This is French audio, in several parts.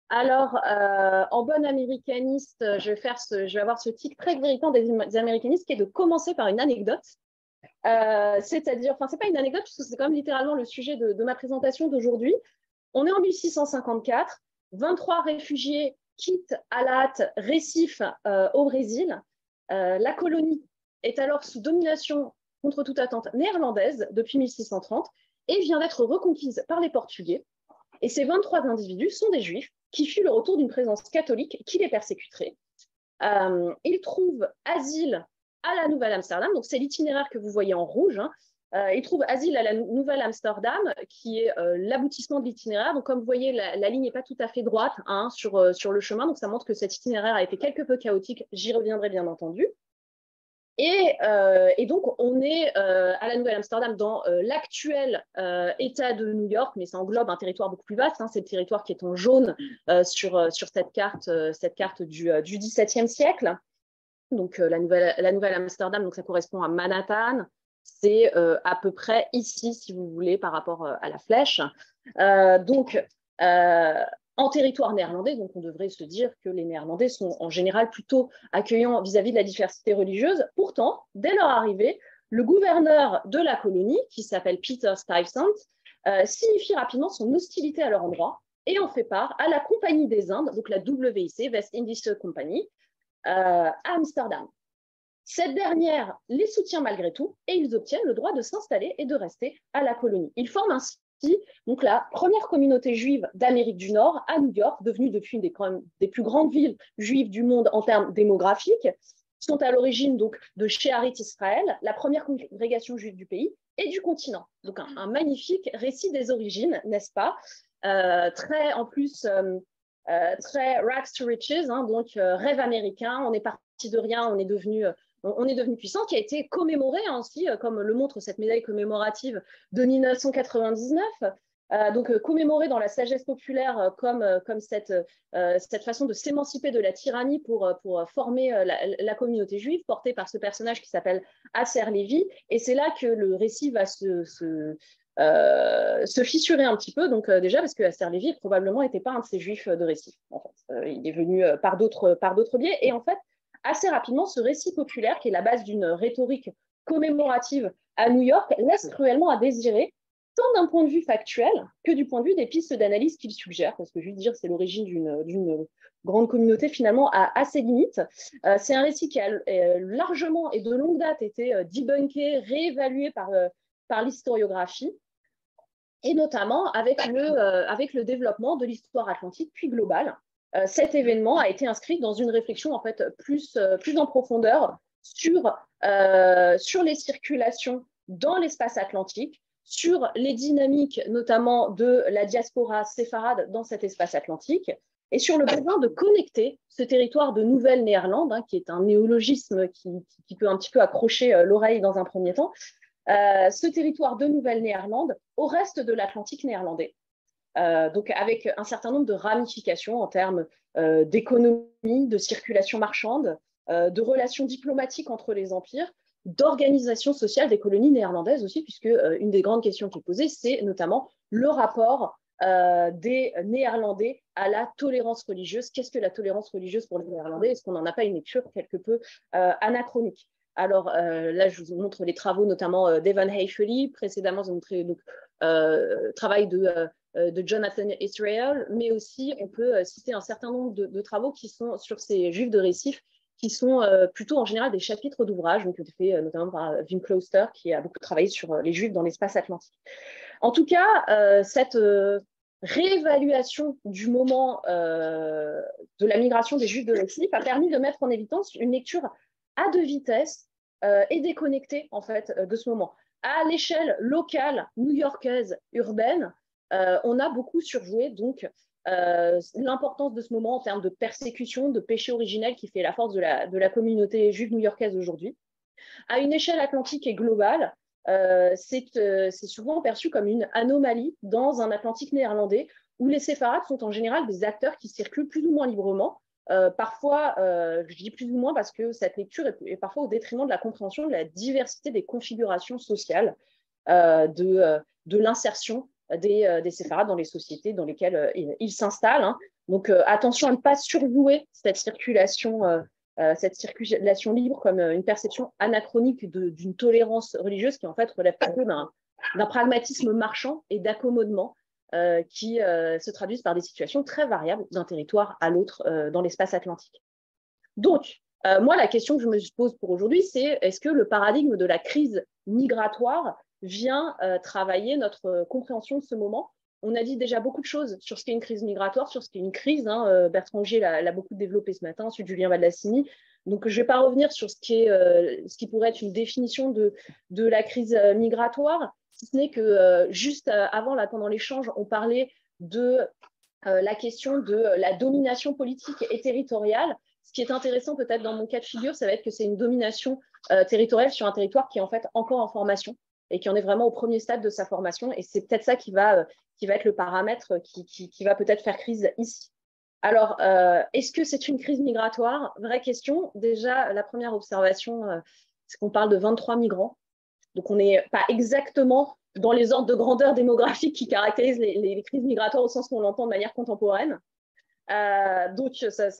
Alors, en bonne américaniste, je vais avoir ce tic très irritant des américanistes qui est de commencer par une anecdote. C'est-à-dire, enfin, c'est pas une anecdote, puisque c'est quand même littéralement le sujet de ma présentation d'aujourd'hui. On est en 1654, 23 réfugiés quittent Alat, Recife, au Brésil. La colonie est alors sous domination, contre toute attente, néerlandaise depuis 1630 et vient d'être reconquise par les Portugais. Et ces 23 individus sont des juifs qui fuient le retour d'une présence catholique qui les persécuterait. Ils trouvent asile à la Nouvelle-Amsterdam, donc c'est l'itinéraire que vous voyez en rouge. Ils trouvent asile à la Nouvelle-Amsterdam, qui est l'aboutissement de l'itinéraire. Donc, comme vous voyez, la ligne n'est pas tout à fait droite sur le chemin, donc ça montre que cet itinéraire a été quelque peu chaotique. J'y reviendrai bien entendu. Et donc, on est à la Nouvelle-Amsterdam dans l'actuel État de New York, mais ça englobe un territoire beaucoup plus vaste. C'est le territoire qui est en jaune sur cette carte du XVIIe siècle. Donc, la Nouvelle-Amsterdam, donc ça correspond à Manhattan. C'est à peu près ici, si vous voulez, par rapport à la flèche. Donc, en territoire néerlandais, donc on devrait se dire que les Néerlandais sont en général plutôt accueillants vis-à-vis de la diversité religieuse. Pourtant, dès leur arrivée, le gouverneur de la colonie, qui s'appelle Peter Stuyvesant, signifie rapidement son hostilité à leur endroit et en fait part à la Compagnie des Indes, donc la WIC, West Indies Company, à Amsterdam. Cette dernière les soutient malgré tout et ils obtiennent le droit de s'installer et de rester à la colonie. Ils forment ainsi donc la première communauté juive d'Amérique du Nord à New York, devenue depuis une des plus grandes villes juives du monde en termes démographiques. Ils sont à l'origine donc de Shearit Israël, la première congrégation juive du pays et du continent. Donc un magnifique récit des origines, n'est-ce pas? Très en plus très rags to riches, donc rêve américain. On est parti de rien, on est devenu puissant, qui a été commémoré aussi, comme le montre cette médaille commémorative de 1999. Donc commémoré dans la sagesse populaire comme cette façon de s'émanciper de la tyrannie pour former la communauté juive, portée par ce personnage qui s'appelle Asser Lévi. Et c'est là que le récit va se fissurer un petit peu, donc déjà parce que Asser Lévi probablement n'était pas un de ces juifs de Récif. En fait. Il est venu par d'autres biais. Et en fait, assez rapidement, ce récit populaire, qui est la base d'une rhétorique commémorative à New York, laisse cruellement à désirer, tant d'un point de vue factuel que du point de vue des pistes d'analyse qu'il suggère, parce que juste dire c'est l'origine d'une grande communauté, finalement, a assez limites. C'est un récit qui a largement et de longue date été debunké, réévalué par l'historiographie, et notamment avec le développement de l'histoire atlantique puis globale. Cet événement a été inscrit dans une réflexion en fait plus en profondeur sur les circulations dans l'espace atlantique, sur les dynamiques notamment de la diaspora séfarade dans cet espace atlantique, et sur le besoin de connecter ce territoire de Nouvelle-Néerlande, qui est un néologisme qui peut un petit peu accrocher l'oreille dans un premier temps, ce territoire de Nouvelle-Néerlande au reste de l'Atlantique néerlandais. Donc avec un certain nombre de ramifications en termes d'économie, de circulation marchande, de relations diplomatiques entre les empires, d'organisation sociale des colonies néerlandaises aussi, puisque une des grandes questions qui est posée, c'est notamment le rapport des Néerlandais à la tolérance religieuse. Qu'est-ce que la tolérance religieuse pour les Néerlandais? Est-ce qu'on n'en a pas une lecture quelque peu anachronique? Alors là, je vous montre les travaux notamment d'Evan Haefeli. Précédemment, je vous montré travail de Jonathan Israel, mais aussi on peut citer un certain nombre de travaux qui sont sur ces juifs de Récif, qui sont plutôt en général des chapitres d'ouvrages, donc fait notamment par Wim Closter, qui a beaucoup travaillé sur les juifs dans l'espace atlantique. En tout cas, cette réévaluation du moment de la migration des juifs de Récif a permis de mettre en évidence une lecture à deux vitesses et déconnectée en fait de ce moment. À l'échelle locale, new-yorkaise, urbaine, on a beaucoup surjoué donc l'importance de ce moment en termes de persécution, de péché originel qui fait la force de la communauté juive new-yorkaise aujourd'hui. À une échelle atlantique et globale, c'est souvent perçu comme une anomalie dans un Atlantique néerlandais où les séfarades sont en général des acteurs qui circulent plus ou moins librement. Parfois, je dis plus ou moins parce que cette lecture est parfois au détriment de la compréhension de la diversité des configurations sociales, de l'insertion des séfarades dans les sociétés dans lesquelles ils s'installent. Donc, attention à ne pas surjouer cette circulation libre comme une perception anachronique d'une tolérance religieuse qui en fait relève plutôt d'un pragmatisme marchand et d'accommodement qui se traduisent par des situations très variables d'un territoire à l'autre dans l'espace atlantique. Donc, moi, la question que je me pose pour aujourd'hui, c'est est-ce que le paradigme de la crise migratoire vient travailler notre compréhension de ce moment? On a dit déjà beaucoup de choses sur ce qu'est une crise migratoire, sur ce qu'est une crise. Bertrand Gier l'a beaucoup développé ce matin, ensuite Julien Valdassini. Donc, je ne vais pas revenir sur ce qui pourrait être une définition de la crise migratoire, si ce n'est que juste avant, là, pendant l'échange, on parlait de la question de la domination politique et territoriale. Ce qui est intéressant peut-être dans mon cas de figure, ça va être que c'est une domination territoriale sur un territoire qui est en fait encore en formation et qui en est vraiment au premier stade de sa formation. Et c'est peut-être ça qui va être le paramètre qui va peut-être faire crise ici. Alors, est-ce que c'est une crise migratoire? Vraie question. Déjà, la première observation, c'est qu'on parle de 23 migrants. Donc, on n'est pas exactement dans les ordres de grandeur démographique qui caractérisent les crises migratoires au sens qu'on l'entend de manière contemporaine. Donc,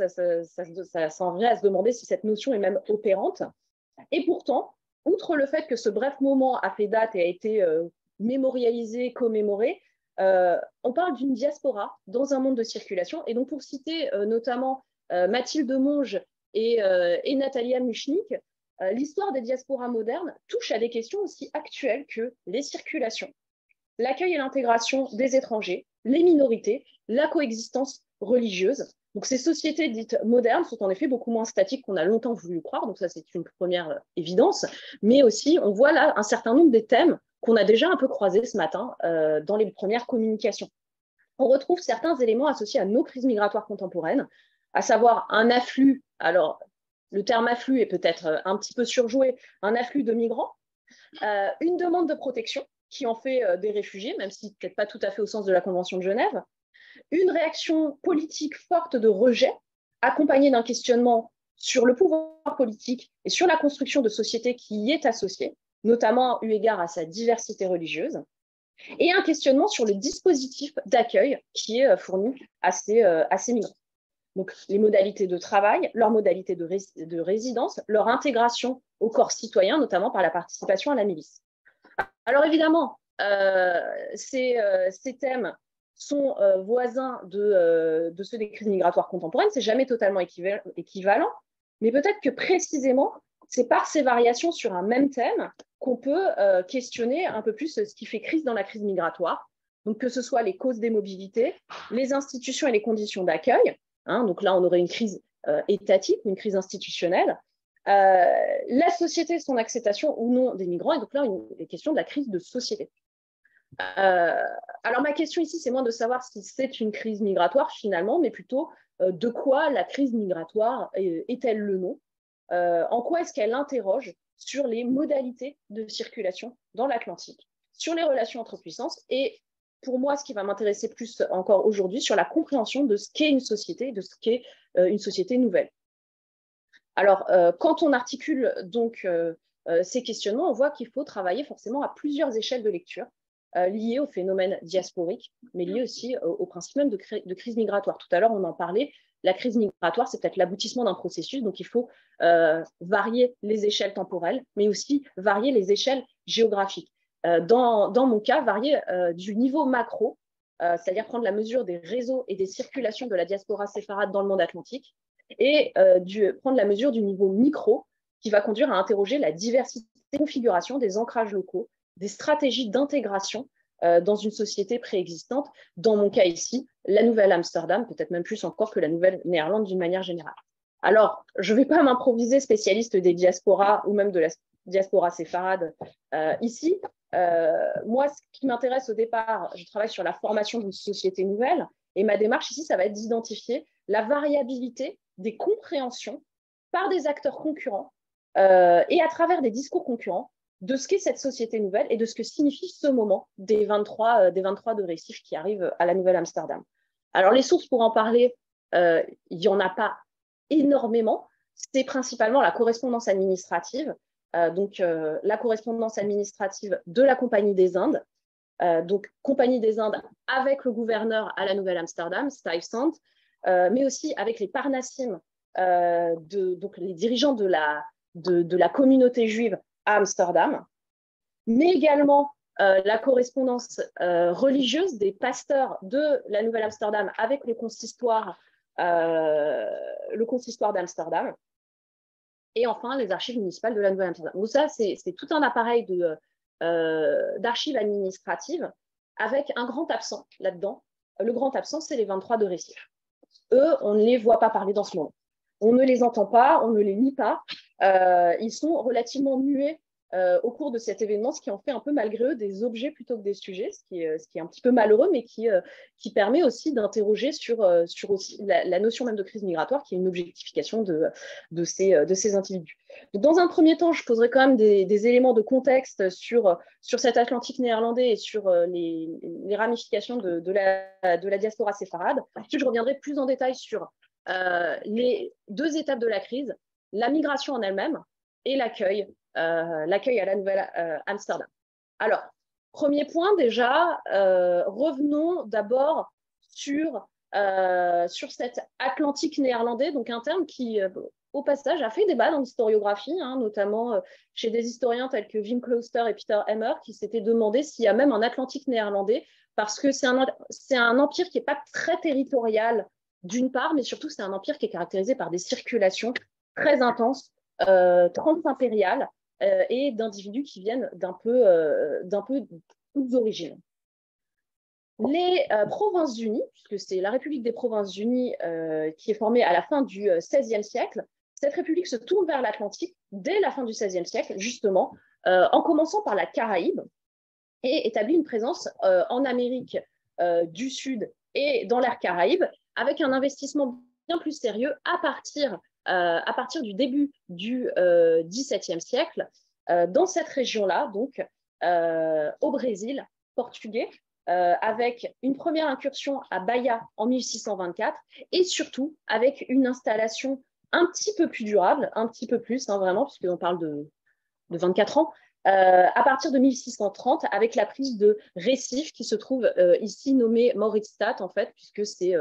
ça s'en vient à se demander si cette notion est même opérante. Et pourtant, outre le fait que ce bref moment a fait date et a été mémorialisé, commémoré, on parle d'une diaspora dans un monde de circulation. Et donc, pour citer notamment Mathilde Monge et Natalia Muchnik, l'histoire des diasporas modernes touche à des questions aussi actuelles que les circulations, l'accueil et l'intégration des étrangers, les minorités, la coexistence religieuse. Donc, ces sociétés dites modernes sont en effet beaucoup moins statiques qu'on a longtemps voulu croire. Donc, ça, c'est une première évidence. Mais aussi, on voit là un certain nombre des thèmes qu'on a déjà un peu croisés ce matin dans les premières communications. On retrouve certains éléments associés à nos crises migratoires contemporaines, à savoir un afflux, alors le terme afflux est peut-être un petit peu surjoué, un afflux de migrants, une demande de protection qui en fait des réfugiés, même si peut-être pas tout à fait au sens de la Convention de Genève, une réaction politique forte de rejet, accompagnée d'un questionnement sur le pouvoir politique et sur la construction de société qui y est associée, notamment eu égard à sa diversité religieuse, et un questionnement sur le dispositif d'accueil qui est fourni à ces migrants. Donc, les modalités de travail, leurs modalités de résidence, leur intégration au corps citoyen, notamment par la participation à la milice. Alors évidemment, ces thèmes sont voisins de ceux des crises migratoires contemporaines. C'est jamais totalement équivalent, mais peut-être que précisément, c'est par ces variations sur un même thème qu'on peut questionner un peu plus ce qui fait crise dans la crise migratoire. Donc que ce soit les causes des mobilités, les institutions et les conditions d'accueil. Donc là, on aurait une crise étatique ou une crise institutionnelle. La société, son acceptation ou non des migrants, et donc là, il est question de la crise de société. Alors ma question ici, c'est moins de savoir si c'est une crise migratoire finalement, mais plutôt de quoi la crise migratoire est-elle le nom? En quoi est-ce qu'elle interroge sur les modalités de circulation dans l'Atlantique, sur les relations entre puissances et pour moi, ce qui va m'intéresser plus encore aujourd'hui, sur la compréhension de ce qu'est une société, de ce qu'est une société nouvelle. Alors, quand on articule donc ces questionnements, on voit qu'il faut travailler forcément à plusieurs échelles de lecture liées au phénomène diasporique, mais liées aussi au principe même de crise migratoire. Tout à l'heure, on en parlait. La crise migratoire, c'est peut-être l'aboutissement d'un processus, donc il faut varier les échelles temporelles, mais aussi varier les échelles géographiques. Dans mon cas, varier du niveau macro, c'est-à-dire prendre la mesure des réseaux et des circulations de la diaspora séfarade dans le monde atlantique, et prendre la mesure du niveau micro, qui va conduire à interroger la diversité de configuration des ancrages locaux, des stratégies d'intégration dans une société préexistante. Dans mon cas ici, la Nouvelle-Amsterdam, peut-être même plus encore que la Nouvelle-Néerlande d'une manière générale. Alors, je ne vais pas m'improviser spécialiste des diasporas ou même de la diaspora séfarade ici. Moi, ce qui m'intéresse au départ, je travaille sur la formation d'une société nouvelle et ma démarche ici, ça va être d'identifier la variabilité des compréhensions par des acteurs concurrents et à travers des discours concurrents de ce qu'est cette société nouvelle et de ce que signifie ce moment des 23 de récifs qui arrivent à la Nouvelle-Amsterdam. Alors, les sources pour en parler, il n'y en a pas énormément. C'est principalement la correspondance administrative, la correspondance administrative de la Compagnie des Indes, donc Compagnie des Indes avec le gouverneur à la Nouvelle-Amsterdam, Stuyvesant, mais aussi avec les Parnassim, donc les dirigeants de la communauté juive à Amsterdam, mais également la correspondance religieuse des pasteurs de la Nouvelle-Amsterdam avec le consistoire d'Amsterdam, et enfin les archives municipales de la Nouvelle-Amsterdam. Donc ça, c'est tout un appareil d'archives administratives avec un grand absent là-dedans. Le grand absent, c'est les 23 de Récif. Eux, on ne les voit pas parler dans ce moment. On ne les entend pas, on ne les lit pas. Ils sont relativement muets au cours de cet événement, ce qui en fait un peu malgré eux des objets plutôt que des sujets, ce qui est un petit peu malheureux, mais qui permet aussi d'interroger sur aussi la notion même de crise migratoire, qui est une objectification de ces individus. Donc, dans un premier temps, je poserai quand même des éléments de contexte sur cet Atlantique néerlandais et sur les ramifications de la diaspora séfarade. Ensuite, je reviendrai plus en détail sur les deux étapes de la crise, la migration en elle-même et l'accueil à la Nouvelle-Amsterdam. Alors, premier point déjà, revenons d'abord sur cet Atlantique néerlandais, donc un terme qui, au passage, a fait débat dans l'historiographie, notamment chez des historiens tels que Wim Closter et Peter Emmer, qui s'étaient demandé s'il y a même un Atlantique néerlandais, parce que c'est un empire qui n'est pas très territorial d'une part, mais surtout c'est un empire qui est caractérisé par des circulations très intenses, transimpériales, et d'individus qui viennent d'un peu toutes origines. Les Provinces-Unies, puisque c'est la République des Provinces-Unies qui est formée à la fin du XVIe siècle, cette république se tourne vers l'Atlantique dès la fin du XVIe siècle, justement, en commençant par la Caraïbe, et établit une présence en Amérique du Sud et dans l'ère Caraïbe, avec un investissement bien plus sérieux à partir du début du XVIIe siècle, dans cette région-là, donc au Brésil portugais, avec une première incursion à Bahia en 1624, et surtout avec une installation un petit peu plus durable, un petit peu plus, vraiment, puisqu'on parle de 24 ans, à partir de 1630, avec la prise de Recife, qui se trouve ici nommée Mauritsstad, en fait, puisque c'est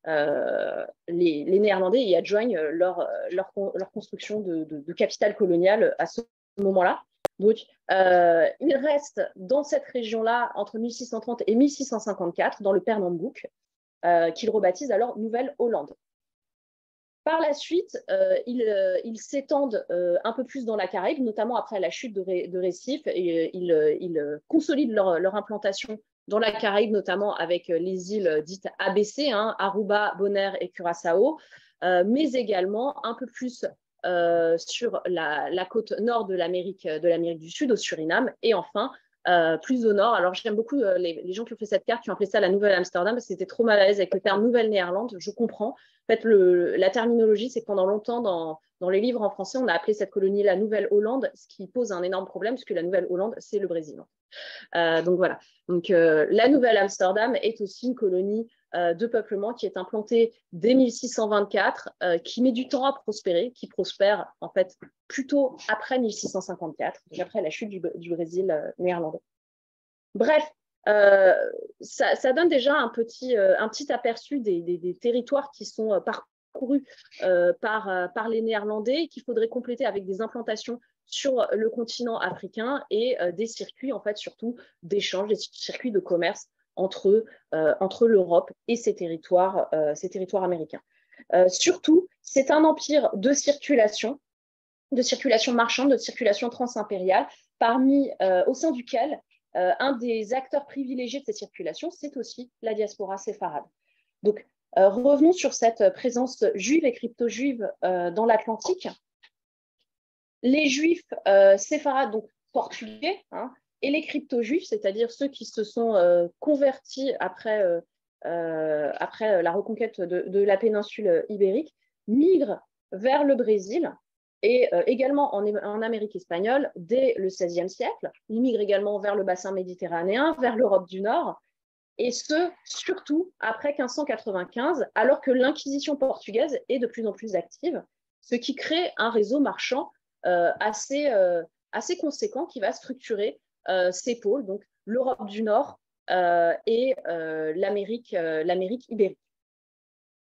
les Néerlandais y adjoignent leur construction de capitale coloniale à ce moment-là. Donc, il reste dans cette région-là entre 1630 et 1654, dans le Pernambouc, qu'il rebaptise alors Nouvelle-Hollande. Par la suite, ils s'étendent un peu plus dans la Caraïbe, notamment après la chute de Recife, et ils consolident leur implantation dans la Caraïbe, notamment avec les îles dites ABC, Aruba, Bonaire et Curaçao, mais également un peu plus sur la côte nord de l'Amérique du Sud, au Suriname, et enfin, plus au nord. Alors, j'aime beaucoup les gens qui ont fait cette carte, qui ont appelé ça la Nouvelle-Amsterdam, parce que c'était trop mal à l'aise avec le terme Nouvelle-Néerlande. Je comprends. En fait, la terminologie, c'est que pendant longtemps, dans les livres en français, on a appelé cette colonie la Nouvelle-Hollande, ce qui pose un énorme problème, puisque la Nouvelle-Hollande, c'est le Brésil. Donc voilà. Donc, la Nouvelle-Amsterdam est aussi une colonie de peuplement qui est implantée dès 1624, qui met du temps à prospérer, qui prospère en fait plutôt après 1654, après la chute du Brésil néerlandais. Bref, ça donne déjà un petit aperçu des territoires qui sont parcourus par les Néerlandais, qu'il faudrait compléter avec des implantations sur le continent africain et des circuits, en fait, surtout d'échange, des circuits de commerce entre l'Europe et ces territoires américains. Surtout, c'est un empire de circulation marchande, de circulation transimpériale, au sein duquel un des acteurs privilégiés de cette circulation, c'est aussi la diaspora séfarade. Donc, revenons sur cette présence juive et crypto-juive dans l'Atlantique. Les juifs séfarades, donc portugais, et les crypto-juifs, c'est-à-dire ceux qui se sont convertis après la reconquête de la péninsule ibérique, migrent vers le Brésil et également en Amérique espagnole dès le XVIe siècle. Ils migrent également vers le bassin méditerranéen, vers l'Europe du Nord, et ce, surtout après 1595, alors que l'Inquisition portugaise est de plus en plus active, ce qui crée un réseau marchand assez conséquent qui va structurer ces pôles, donc l'Europe du Nord et l'Amérique ibérique.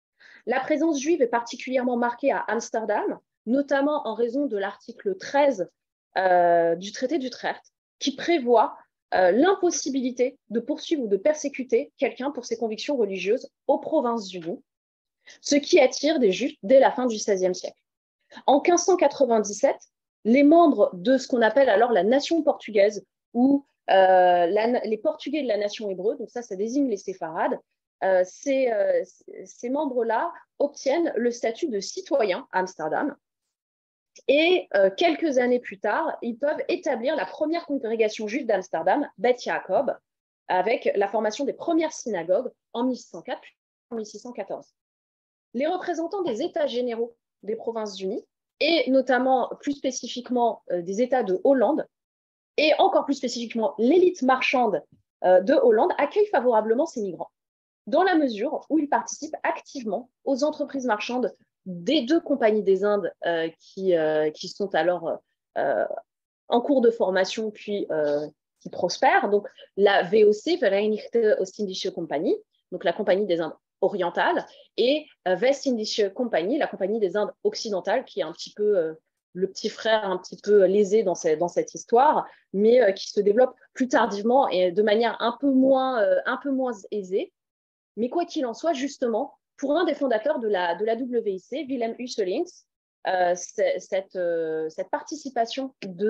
La présence juive est particulièrement marquée à Amsterdam, notamment en raison de l'article 13 du traité d'Utrecht, qui prévoit l'impossibilité de poursuivre ou de persécuter quelqu'un pour ses convictions religieuses aux Provinces-Unies, ce qui attire des Juifs dès la fin du XVIe siècle. En 1597, les membres de ce qu'on appelle alors la nation portugaise, ou les Portugais de la nation hébreu, donc ça désigne les séfarades, ces membres-là obtiennent le statut de citoyen à Amsterdam. Et quelques années plus tard, ils peuvent établir la première congrégation juive d'Amsterdam, Beth Jacob, avec la formation des premières synagogues en 1604 puis en 1614. Les représentants des États généraux des Provinces-Unies, et notamment plus spécifiquement des États de Hollande, et encore plus spécifiquement l'élite marchande de Hollande, accueillent favorablement ces migrants, dans la mesure où ils participent activement aux entreprises marchandes des deux compagnies des Indes qui sont alors en cours de formation puis qui prospèrent. Donc la VOC, Verenigde Ostindische Compagnie, donc la compagnie des Indes orientales, et West-Indische Compagnie, la compagnie des Indes occidentales, qui est un petit peu le petit frère un petit peu lésé dans cette histoire, mais qui se développe plus tardivement et de manière un peu moins aisée. Mais quoi qu'il en soit, justement, pour un des fondateurs de la WIC, Willem Husselings, cette participation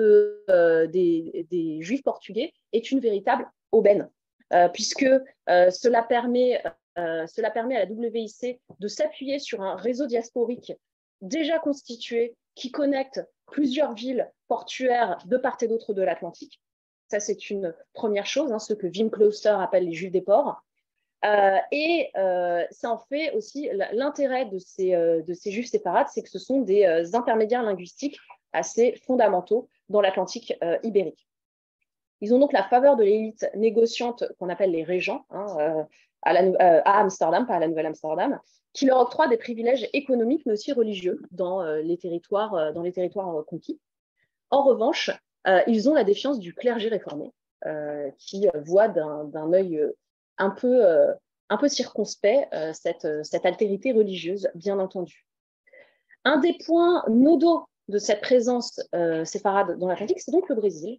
des Juifs portugais est une véritable aubaine, puisque cela permet à la WIC de s'appuyer sur un réseau diasporique déjà constitué qui connecte plusieurs villes portuaires de part et d'autre de l'Atlantique. Ça, c'est une première chose, ce que Wim Clauster appelle les Juifs des ports. Et ça en fait aussi l'intérêt de ces Juifs séfarades, c'est que ce sont des intermédiaires linguistiques assez fondamentaux dans l'Atlantique ibérique. Ils ont donc la faveur de l'élite négociante qu'on appelle les régents à Amsterdam, pas à la Nouvelle-Amsterdam, qui leur octroie des privilèges économiques mais aussi religieux dans les territoires conquis. En revanche, ils ont la défiance du clergé réformé, qui voit d'un œil un peu circonspect cette altérité religieuse, bien entendu. Un des points nodaux de cette présence séfarade dans l'Atlantique, c'est donc le Brésil,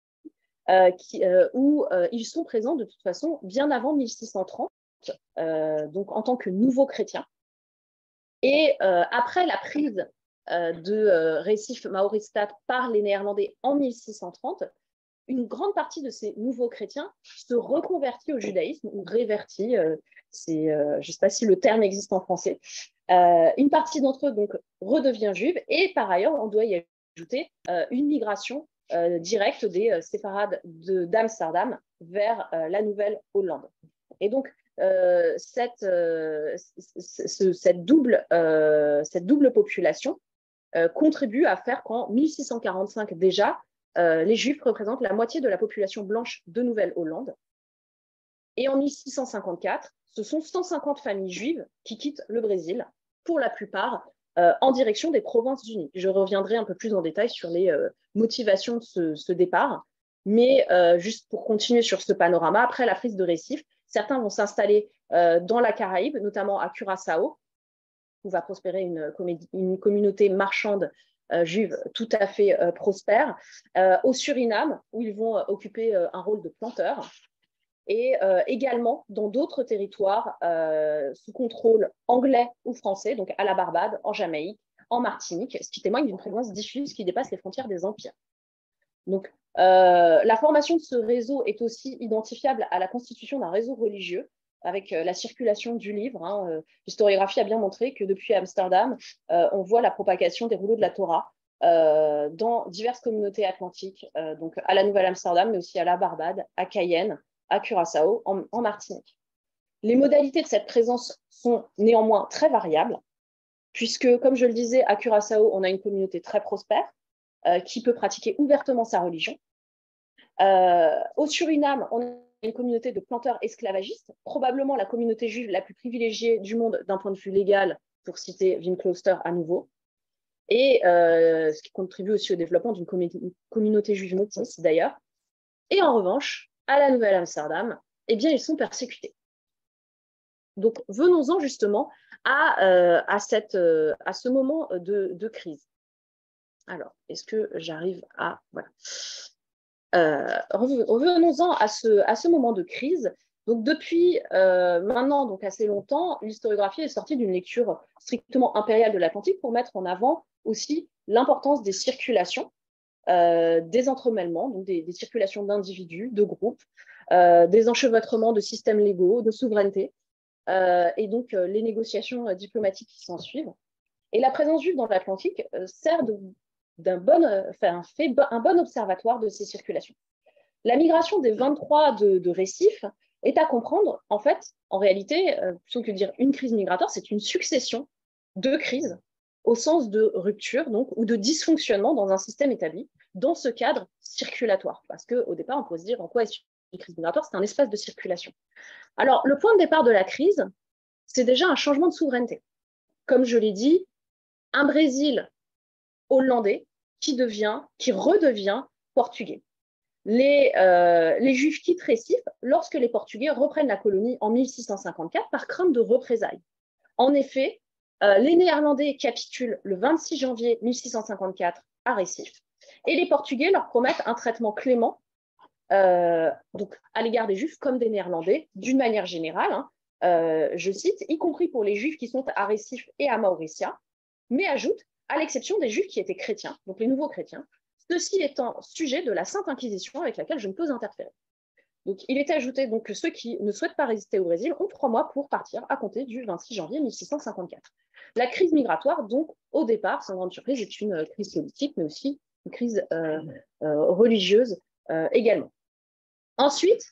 où ils sont présents de toute façon bien avant 1630, donc en tant que nouveaux chrétiens. Et après la prise de Recife Maorisstad par les Néerlandais en 1630, une grande partie de ces nouveaux chrétiens se reconvertit au judaïsme ou révertit, je ne sais pas si le terme existe en français. Une partie d'entre eux donc redevient juive, et par ailleurs, on doit y ajouter une migration directe des séfarades d'Amsterdam vers la Nouvelle-Hollande. Et donc, cette double population contribue à faire qu'en 1645 déjà, les Juifs représentent la moitié de la population blanche de Nouvelle-Hollande. Et en 1654, ce sont 150 familles juives qui quittent le Brésil, pour la plupart en direction des Provinces-Unies. Je reviendrai un peu plus en détail sur les motivations de ce départ. Mais juste pour continuer sur ce panorama, après la prise de Recife, certains vont s'installer dans la Caraïbe, notamment à Curaçao, où va prospérer une communauté marchande juive tout à fait prospère, au Suriname, où ils vont occuper un rôle de planteurs, et également dans d'autres territoires sous contrôle anglais ou français, donc à la Barbade, en Jamaïque, en Martinique, ce qui témoigne d'une présence diffuse qui dépasse les frontières des empires. Donc, la formation de ce réseau est aussi identifiable à la constitution d'un réseau religieux, avec la circulation du livre. L'historiographie a bien montré que depuis Amsterdam, on voit la propagation des rouleaux de la Torah dans diverses communautés atlantiques, donc à la Nouvelle-Amsterdam, mais aussi à la Barbade, à Cayenne, à Curaçao, en Martinique. Les modalités de cette présence sont néanmoins très variables, puisque, comme je le disais, à Curaçao, on a une communauté très prospère qui peut pratiquer ouvertement sa religion. Au Suriname, on a une communauté de planteurs esclavagistes, probablement la communauté juive la plus privilégiée du monde d'un point de vue légal, pour citer Wim Clauster à nouveau, et ce qui contribue aussi au développement d'une communauté juive métisse d'ailleurs. Et en revanche, à la Nouvelle-Amsterdam, eh bien, ils sont persécutés. Donc, venons-en justement à ce moment de crise. Alors, est-ce que j'arrive à... Voilà. Revenons-en à ce moment de crise. Donc, depuis maintenant donc assez longtemps, l'historiographie est sortie d'une lecture strictement impériale de l'Atlantique pour mettre en avant aussi l'importance des circulations, des entremêlements, donc des circulations d'individus, de groupes, des enchevêtrements de systèmes légaux, de souveraineté, et donc les négociations diplomatiques qui s'en suivent. Et la présence juive dans l'Atlantique sert un bon observatoire de ces circulations. La migration des 23 de récifs est à comprendre, en fait, en réalité, plutôt que de dire une crise migratoire, c'est une succession de crises au sens de rupture donc, ou de dysfonctionnement dans un système établi, dans ce cadre circulatoire. Parce qu'au départ, on pourrait se dire en quoi est une crise migratoire? C'est un espace de circulation. Alors, le point de départ de la crise, c'est déjà un changement de souveraineté. Comme je l'ai dit, un Brésil hollandais qui redevient portugais. Les Juifs quittent Recife lorsque les Portugais reprennent la colonie en 1654 par crainte de représailles. En effet, les Néerlandais capitulent le 26 janvier 1654 à Recife et les Portugais leur promettent un traitement clément donc à l'égard des Juifs comme des Néerlandais, d'une manière générale, je cite, y compris pour les Juifs qui sont à Recife et à Mauricia, mais ajoute, à l'exception des Juifs qui étaient chrétiens, donc les nouveaux chrétiens, ceux-ci étant sujets de la Sainte Inquisition avec laquelle je ne peux interférer. Donc, il est ajouté donc, que ceux qui ne souhaitent pas résister au Brésil ont 3 mois pour partir à compter du 26 janvier 1654. La crise migratoire, donc, au départ, sans grande surprise, est une crise politique, mais aussi une crise religieuse également. Ensuite,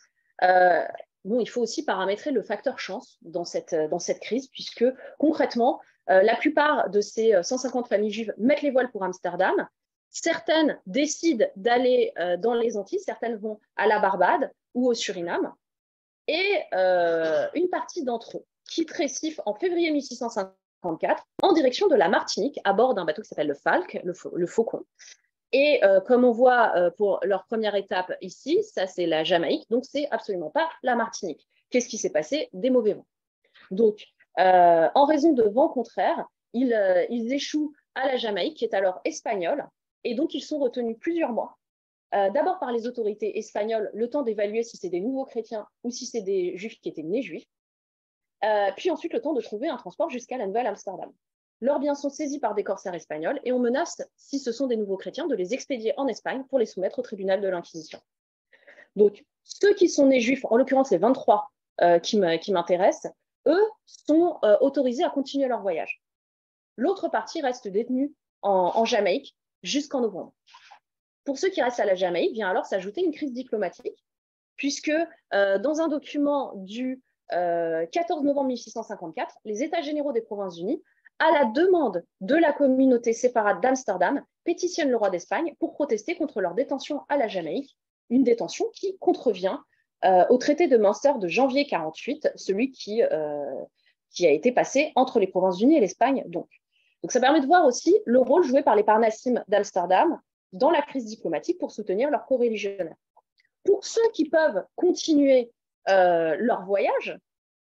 il faut aussi paramétrer le facteur chance dans cette crise, puisque concrètement, la plupart de ces 150 familles juives mettent les voiles pour Amsterdam. Certaines décident d'aller dans les Antilles, certaines vont à la Barbade ou au Suriname. Et une partie d'entre eux quittent Recife en février 1654 en direction de la Martinique à bord d'un bateau qui s'appelle le Falk, le Faucon. Et comme on voit pour leur première étape ici, ça c'est la Jamaïque, donc c'est absolument pas la Martinique. Qu'est-ce qui s'est passé? Des mauvais vents. Donc, en raison de vents contraires, ils échouent à la Jamaïque, qui est alors espagnole, et donc ils sont retenus plusieurs mois. D'abord par les autorités espagnoles, le temps d'évaluer si c'est des nouveaux chrétiens ou si c'est des juifs qui étaient nés juifs. Puis ensuite, le temps de trouver un transport jusqu'à la Nouvelle-Amsterdam. Leurs biens sont saisis par des corsaires espagnols et on menace, si ce sont des nouveaux chrétiens, de les expédier en Espagne pour les soumettre au tribunal de l'Inquisition. Donc, ceux qui sont nés juifs, en l'occurrence les 23 qui m'intéressent, eux sont autorisés à continuer leur voyage. L'autre partie reste détenue en Jamaïque jusqu'en novembre. Pour ceux qui restent à la Jamaïque, vient alors s'ajouter une crise diplomatique, puisque dans un document du 14 novembre 1654, les États généraux des Provinces-Unies, à la demande de la communauté séfarade d'Amsterdam, pétitionnent le roi d'Espagne pour protester contre leur détention à la Jamaïque, une détention qui contrevient au traité de Münster de janvier 48, celui qui a été passé entre les Provinces-Unies et l'Espagne. Donc, ça permet de voir aussi le rôle joué par les Parnassimes d'Amsterdam dans la crise diplomatique pour soutenir leurs coreligionnaires. Pour ceux qui peuvent continuer leur voyage,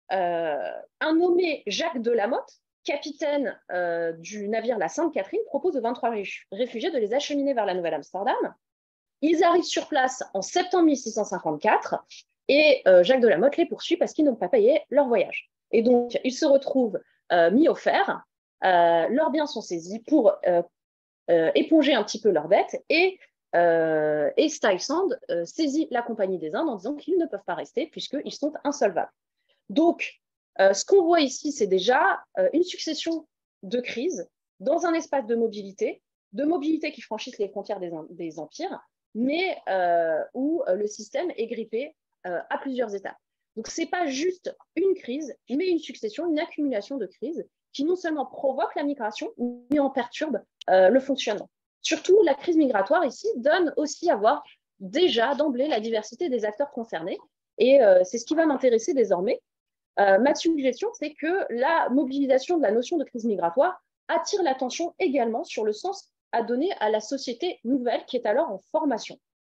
un nommé Jacques de Lamotte, capitaine du navire la Sainte-Catherine, propose aux 23 réfugiés de les acheminer vers la Nouvelle-Amsterdam. Ils arrivent sur place en septembre 1654 et Jacques de Lamotte les poursuit parce qu'ils n'ont pas payé leur voyage. Et donc, ils se retrouvent mis au fer, leurs biens sont saisis pour éponger un petit peu leurs dettes et Stuyvesant saisit la Compagnie des Indes en disant qu'ils ne peuvent pas rester puisqu'ils sont insolvables. Donc, ce qu'on voit ici, c'est déjà une succession de crises dans un espace de mobilité qui franchissent les frontières des empires, mais où le système est grippé à plusieurs étapes. Donc, ce n'est pas juste une crise, mais une succession, une accumulation de crises qui non seulement provoquent la migration, mais en perturbent le fonctionnement. Surtout, la crise migratoire ici donne aussi à voir déjà d'emblée la diversité des acteurs concernés, et c'est ce qui va m'intéresser désormais. Ma suggestion, c'est que la mobilisation de la notion de crise migratoire attire l'attention également sur le sens à donner à la société nouvelle qui est alors en formation.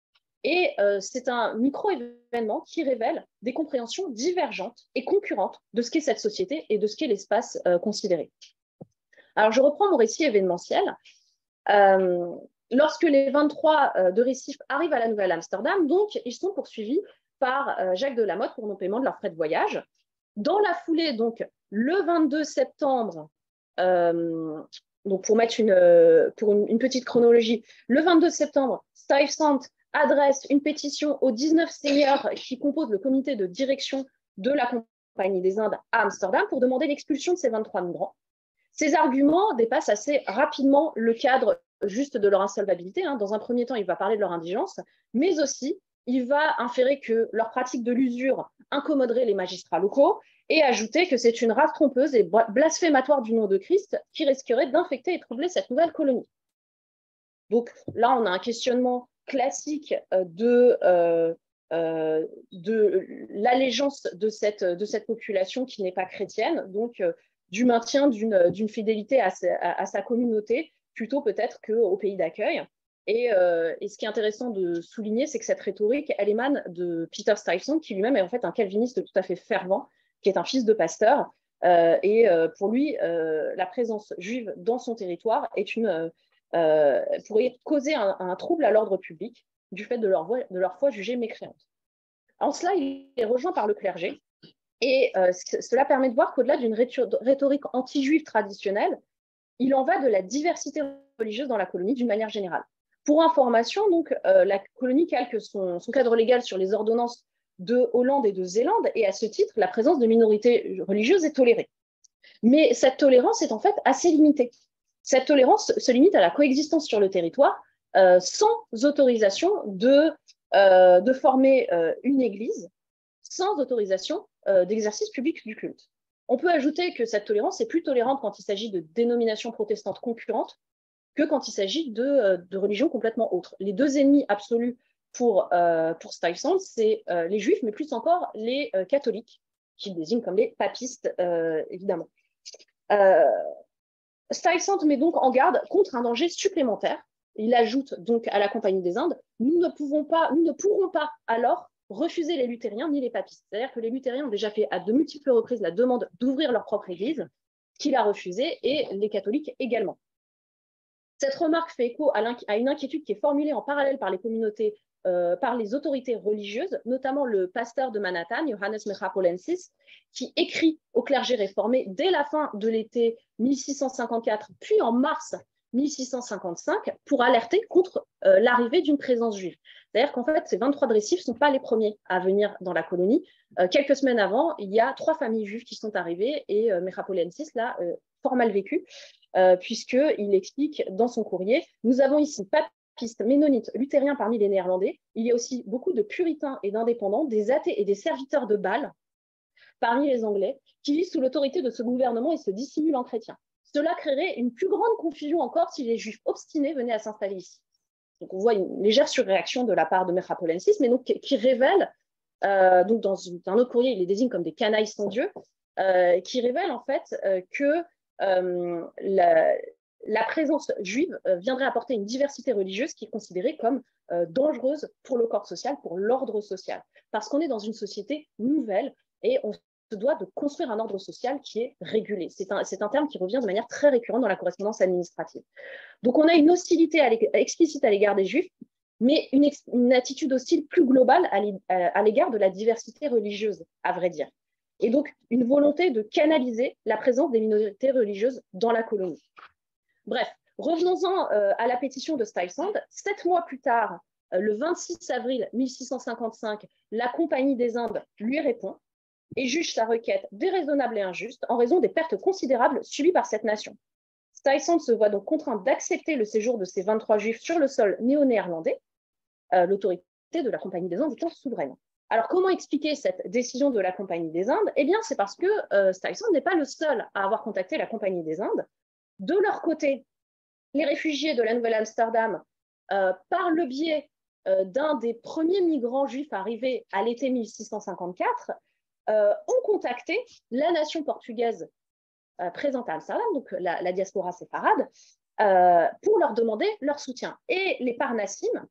Et c'est un micro-événement qui révèle des compréhensions divergentes et concurrentes de ce qu'est cette société et de ce qu'est l'espace considéré. Alors, je reprends mon récit événementiel. Lorsque les 23 de Récif arrivent à la Nouvelle-Amsterdam, donc, ils sont poursuivis par Jacques Delamotte pour non-paiement de leurs frais de voyage. Dans la foulée, donc, le 22 septembre, donc pour mettre une petite chronologie, le 22 septembre, Stuyvesant adresse une pétition aux 19 seigneurs qui composent le comité de direction de la Compagnie des Indes à Amsterdam pour demander l'expulsion de ces 23 migrants. Ces arguments dépassent assez rapidement le cadre juste de leur insolvabilité. Dans un premier temps, il va parler de leur indigence, mais aussi il va inférer que leur pratique de l'usure incommoderait les magistrats locaux et ajouter que c'est une race trompeuse et blasphématoire du nom de Christ qui risquerait d'infecter et troubler cette nouvelle colonie. Donc là, on a un questionnement classique de l'allégeance de cette population qui n'est pas chrétienne, donc du maintien d'une fidélité à sa communauté, plutôt peut-être qu'au pays d'accueil. Et ce qui est intéressant de souligner, c'est que cette rhétorique, elle émane de Peter Stuyvesant, qui lui-même est en fait un calviniste tout à fait fervent, qui est un fils de pasteur. Pour lui, la présence juive dans son territoire pourrait causer un trouble à l'ordre public du fait de leur foi jugée mécréante. En cela, il est rejoint par le clergé, et cela permet de voir qu'au-delà d'une rhétorique anti-juive traditionnelle, il en va de la diversité religieuse dans la colonie d'une manière générale. Pour information, donc, la colonie calque son cadre légal sur les ordonnances de Hollande et de Zélande, et à ce titre, la présence de minorités religieuses est tolérée. Mais cette tolérance est en fait assez limitée. Cette tolérance se limite à la coexistence sur le territoire sans autorisation de former une église, sans autorisation d'exercice public du culte. On peut ajouter que cette tolérance est plus tolérante quand il s'agit de dénominations protestantes concurrentes que quand il s'agit de religions complètement autres. Les deux ennemis absolus pour Stuyvesant, c'est les juifs, mais plus encore les catholiques, qu'il désigne comme les papistes, évidemment. Stuyvesant met donc en garde contre un danger supplémentaire. Il ajoute donc à la Compagnie des Indes, nous ne pourrons pas alors refuser les luthériens ni les papistes. C'est-à-dire que les luthériens ont déjà fait à de multiples reprises la demande d'ouvrir leur propre église, qu'il a refusé, et les catholiques également. Cette remarque fait écho à une inquiétude qui est formulée en parallèle par les communautés, par les autorités religieuses, notamment le pasteur de Manhattan, Johannes Mechapolensis, qui écrit au clergé réformé dès la fin de l'été 1654, puis en mars 1655, pour alerter contre l'arrivée d'une présence juive. C'est-à-dire qu'en fait, ces 23 de Récif ne sont pas les premiers à venir dans la colonie. Quelques semaines avant, il y a 3 familles juives qui sont arrivées, et Mechapolensis l'a fort mal vécu, puisqu'il explique dans son courrier, nous avons ici papistes, ménonites, luthériens parmi les Néerlandais, il y a aussi beaucoup de puritains et d'indépendants, des athées et des serviteurs de Baal parmi les Anglais, qui vivent sous l'autorité de ce gouvernement et se dissimulent en chrétiens. Cela créerait une plus grande confusion encore si les Juifs obstinés venaient à s'installer ici. Donc on voit une légère surréaction de la part de Mechapolensis, mais donc qui révèle, donc dans un autre courrier, il les désigne comme des canailles sans Dieu, qui révèle en fait que la présence juive viendrait apporter une diversité religieuse qui est considérée comme dangereuse pour le corps social, pour l'ordre social. Parce qu'on est dans une société nouvelle et on se doit de construire un ordre social qui est régulé. C'est un terme qui revient de manière très récurrente dans la correspondance administrative. Donc on a une hostilité explicite à l'égard des Juifs, mais une attitude hostile plus globale à l'égard de la diversité religieuse, à vrai dire. Et donc une volonté de canaliser la présence des minorités religieuses dans la colonie. Bref, revenons-en à la pétition de Stuyvesant. 7 mois plus tard, le 26 avril 1655, la Compagnie des Indes lui répond et juge sa requête déraisonnable et injuste en raison des pertes considérables subies par cette nation. Stuyvesant se voit donc contraint d'accepter le séjour de ces 23 juifs sur le sol néo-néerlandais, l'autorité de la Compagnie des Indes étant souveraine. Alors, comment expliquer cette décision de la Compagnie des Indes? Eh bien, c'est parce que Stuyvesant n'est pas le seul à avoir contacté la Compagnie des Indes. De leur côté, les réfugiés de la Nouvelle-Amsterdam, par le biais d'un des premiers migrants juifs arrivés à l'été 1654, ont contacté la nation portugaise présente à Amsterdam, donc la diaspora séfarade, pour leur demander leur soutien. Et les Parnassim,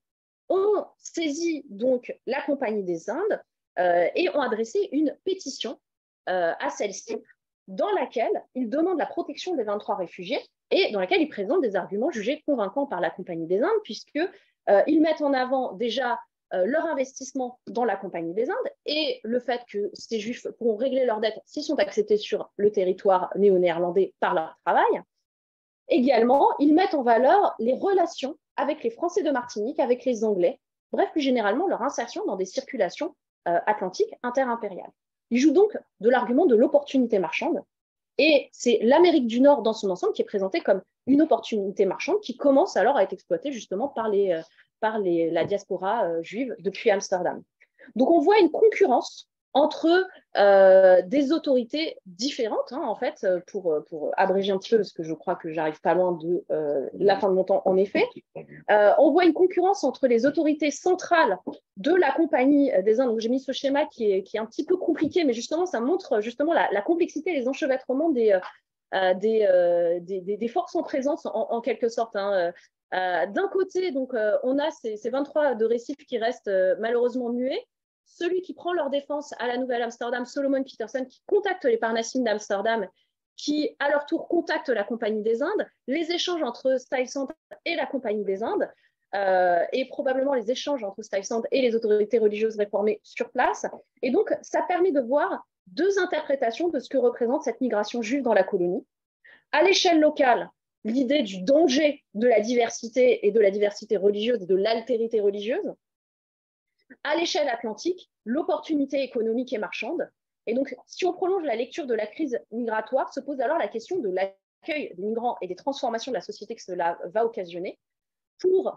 ont saisi donc la Compagnie des Indes et ont adressé une pétition à celle-ci dans laquelle ils demandent la protection des 23 réfugiés et dans laquelle ils présentent des arguments jugés convaincants par la Compagnie des Indes, puisqu'ils mettent en avant déjà leur investissement dans la Compagnie des Indes et le fait que ces Juifs pourront régler leurs dettes s'ils sont acceptés sur le territoire néo-néerlandais par leur travail. Également, ils mettent en valeur les relations avec les Français de Martinique, avec les Anglais, bref, plus généralement leur insertion dans des circulations atlantiques interimpériales. Ils jouent donc de l'argument de l'opportunité marchande, et c'est l'Amérique du Nord dans son ensemble qui est présentée comme une opportunité marchande qui commence alors à être exploitée justement par la diaspora juive depuis Amsterdam. Donc on voit une concurrence entre des autorités différentes, hein, en fait, pour abréger un petit peu, parce que je crois que j'arrive pas loin de la fin de mon temps, en effet. On voit une concurrence entre les autorités centrales de la Compagnie des Indes. Donc j'ai mis ce schéma qui est un petit peu compliqué, mais justement, ça montre justement la complexité et les enchevêtrements des forces en présence, en quelque sorte. Hein. D'un côté, donc, on a ces 23 de récifs qui restent malheureusement muets. Celui qui prend leur défense à la Nouvelle-Amsterdam, Solomon Peterson, qui contacte les Parnassines d'Amsterdam, qui à leur tour contacte la Compagnie des Indes, les échanges entre Stuyvesant et la Compagnie des Indes, et probablement les échanges entre Stuyvesant et les autorités religieuses réformées sur place. Et donc, ça permet de voir deux interprétations de ce que représente cette migration juive dans la colonie. À l'échelle locale, l'idée du danger de la diversité et de la diversité religieuse et de l'altérité religieuse. À l'échelle atlantique, l'opportunité économique et marchande. Et donc, si on prolonge la lecture de la crise migratoire, se pose alors la question de l'accueil des migrants et des transformations de la société que cela va occasionner pour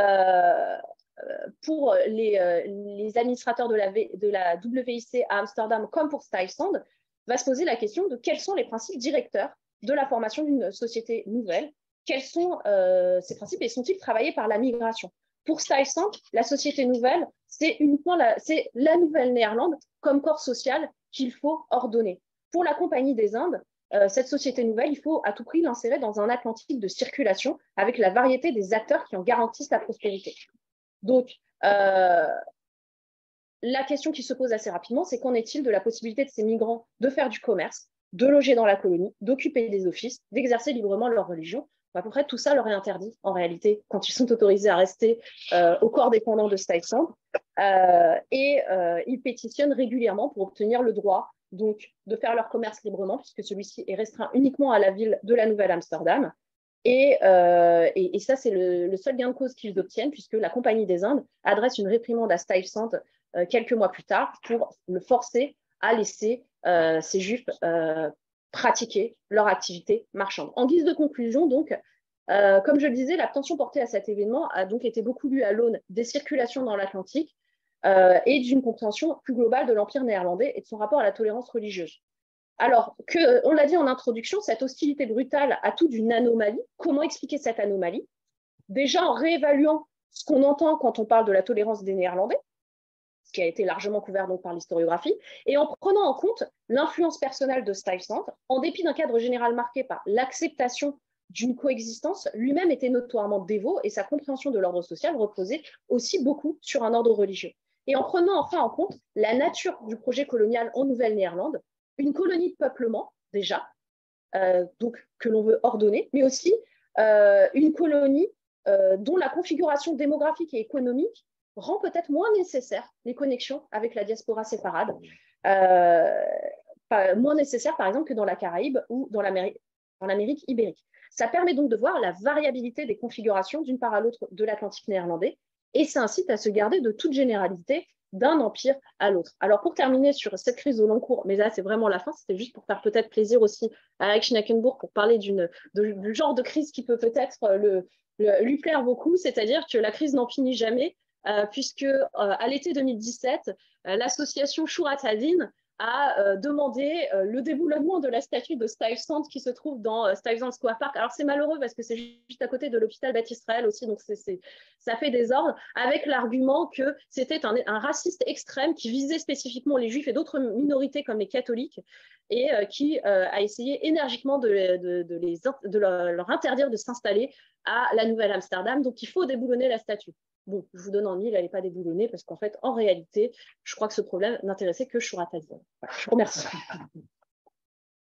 les administrateurs de la WIC à Amsterdam comme pour Stuyvesant, va se poser la question de quels sont les principes directeurs de la formation d'une société nouvelle, quels sont ces principes et sont-ils travaillés par la migration. Pour Stuyvesant, la société nouvelle, c'est uniquement la Nouvelle-Néerlande comme corps social qu'il faut ordonner. Pour la Compagnie des Indes, cette société nouvelle, il faut à tout prix l'insérer dans un Atlantique de circulation avec la variété des acteurs qui en garantissent la prospérité. Donc, la question qui se pose assez rapidement, c'est qu'en est-il de la possibilité de ces migrants de faire du commerce, de loger dans la colonie, d'occuper des offices, d'exercer librement leur religion? À peu près tout ça leur est interdit en réalité quand ils sont autorisés à rester au corps dépendant de Stuyvesant et ils pétitionnent régulièrement pour obtenir le droit donc de faire leur commerce librement puisque celui-ci est restreint uniquement à la ville de la Nouvelle-Amsterdam et ça c'est le seul gain de cause qu'ils obtiennent puisque la Compagnie des Indes adresse une réprimande à Stuyvesant quelques mois plus tard pour le forcer à laisser ces juifs pratiquer leur activité marchande. En guise de conclusion, donc, comme je le disais, l'attention portée à cet événement a donc été beaucoup lue à l'aune des circulations dans l'Atlantique et d'une compréhension plus globale de l'Empire néerlandais et de son rapport à la tolérance religieuse. Alors, on l'a dit en introduction, cette hostilité brutale a tout d'une anomalie. Comment expliquer cette anomalie? Déjà en réévaluant ce qu'on entend quand on parle de la tolérance des Néerlandais, ce qui a été largement couvert donc par l'historiographie, et en prenant en compte l'influence personnelle de Stuyvesant, en dépit d'un cadre général marqué par l'acceptation d'une coexistence, lui-même était notoirement dévot et sa compréhension de l'ordre social reposait aussi beaucoup sur un ordre religieux. Et en prenant enfin en compte la nature du projet colonial en Nouvelle-Néerlande, une colonie de peuplement déjà, donc que l'on veut ordonner, mais aussi une colonie dont la configuration démographique et économique rend peut-être moins nécessaires les connexions avec la diaspora séfarade, moins nécessaires par exemple que dans la Caraïbe ou dans l'Amérique ibérique. Ça permet donc de voir la variabilité des configurations d'une part à l'autre de l'Atlantique néerlandais et ça incite à se garder de toute généralité d'un empire à l'autre. Alors pour terminer sur cette crise au long cours, mais là c'est vraiment la fin, c'était juste pour faire peut-être plaisir aussi à Eric Schnackenburg pour parler du genre de crise qui peut peut-être lui plaire beaucoup, c'est-à-dire que la crise n'en finit jamais, puisque à l'été 2017, l'association Shurat Adin a demandé le déboulonnement de la statue de Stuyvesant qui se trouve dans Stuyvesant Square Park. Alors c'est malheureux parce que c'est juste à côté de l'hôpital Beth Israël aussi, donc ça fait désordre, avec l'argument que c'était un raciste extrême qui visait spécifiquement les juifs et d'autres minorités comme les catholiques et qui a essayé énergiquement de leur interdire de s'installer à la Nouvelle-Amsterdam. Donc il faut déboulonner la statue. bon, je vous donne en mille, elle n'est pas déboulonnée, parce qu'en fait, en réalité, je crois que ce problème n'intéressait que Shura Tazil. Voilà, je vous remercie.